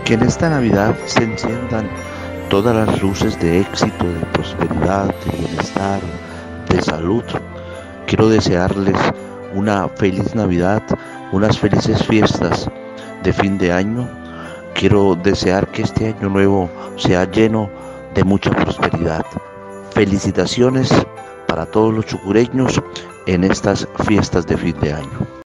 Que en esta Navidad se enciendan todas las luces de éxito, de prosperidad, de bienestar, de salud. Quiero desearles una feliz Navidad, unas felices fiestas de fin de año. Quiero desear que este año nuevo sea lleno de mucha prosperidad. Felicitaciones para todos los chucureños en estas fiestas de fin de año.